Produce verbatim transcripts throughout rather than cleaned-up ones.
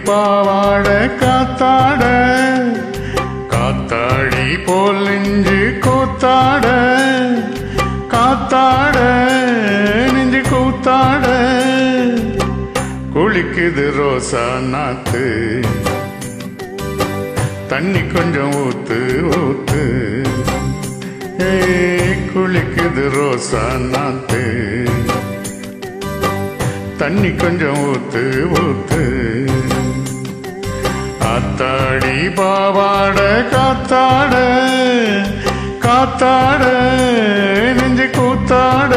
பாவாட காத்தாட காத்தாடி போல் நெஞ்சு கூத்தாட காத்தாட நெஞ்சு கூத்தாட குளிக்குது ரோசா நாத்து தண்ணி கொஞ்சம் ஊத்து ஊத்து ஏ குளிக்குது ரோசா நாத்து தண்ணி கொஞ்சம் ஊத்து ஊத்து ஆத்தாடி பாவாட காத்தாட காத்தாட நெஞ்சு கூத்தாட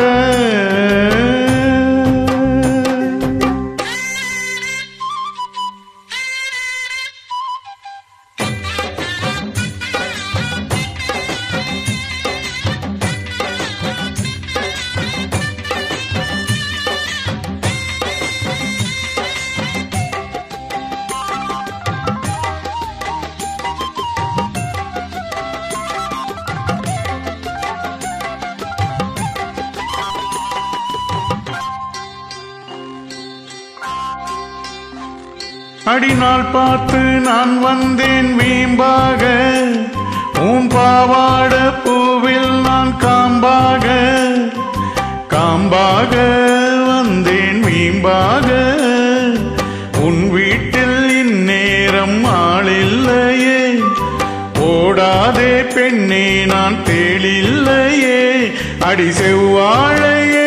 அடிநாள் பார்த்து நான் வந்தேன் வீம்பாக உன் பாவாட பூவில் நான் காம்பாக காம்பாக வந்தேன் வீம்பாக உன் வீட்டில் இந்நேரம் ஆளில்லையே ஓடாதே பெண்ணே நான் தேளில்லையே அடி செவ்வாழையே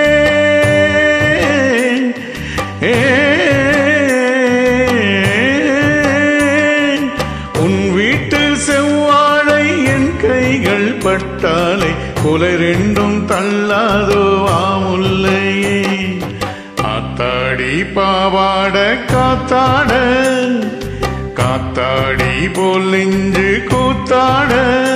ஏ பட்டாலை குலை ரெண்டும் தள்ளாதோ ஆமுல்லையே ஆத்தாடி பாவாட காத்தாட காத்தாடி போல் நெஞ்சு கூத்தாட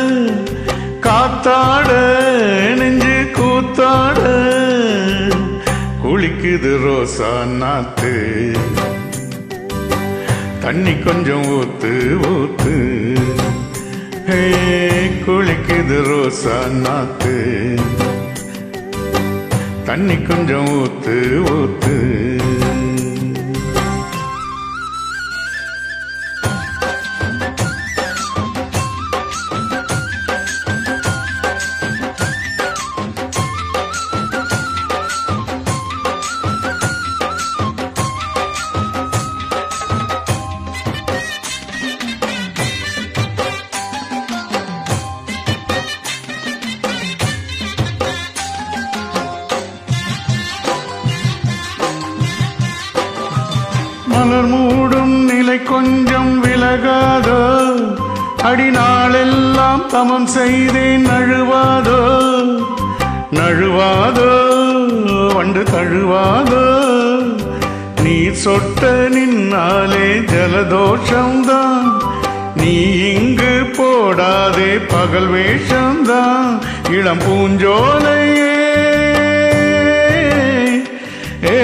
காத்தாட நெஞ்சு கூத்தாட குளிக்குது ரோசா நாத்து தண்ணி கொஞ்சம் ஊத்து ஊத்து ஹே குளிக்குது ரோசா நாத்து தண்ணி கொஞ்சம் ஊத்து ஊத்து மலர் மூடும் நிலை கொஞ்சம் விலகாதோ அடிநாளெல்லாம் தமம் செய்தேன் நழுவாதோ நழுவாதோ வண்டு தழுவாதோ நீர் சொட்ட நின்னாலே ஜலதோஷம்தான் நீ இங்கு போடாதே பகல் வேஷம்தான் இளம் பூஞ்சோலையே ஏ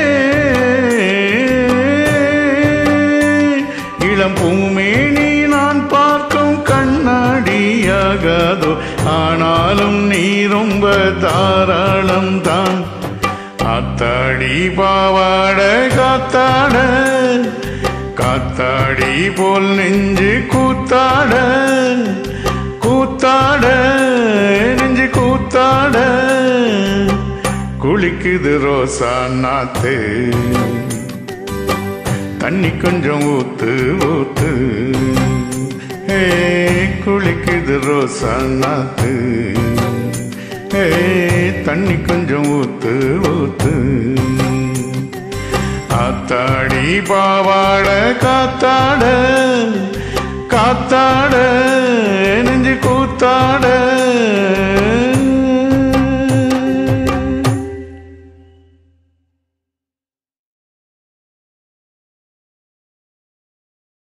பூமேனி நான் பார்க்கும் கண்ணாடியாகாதோ ஆனாலும் நீ ரொம்ப தாராளம் தான் ஆத்தாடி பாவாட காத்தாட காத்தாடி போல் நெஞ்சு கூத்தாட கூத்தாட நெஞ்சு கூத்தாட குளிக்குது ரோசா நாத்து தண்ணி கொஞ்சம் ஊத்து ஊத்து ஹே குளிக்குது ரோசா நாத்து ஹே தண்ணி கொஞ்சம் ஊத்து ஊத்து ஆத்தாடி பாவாட காத்தாட காத்தாட நெஞ்சு கூத்தாட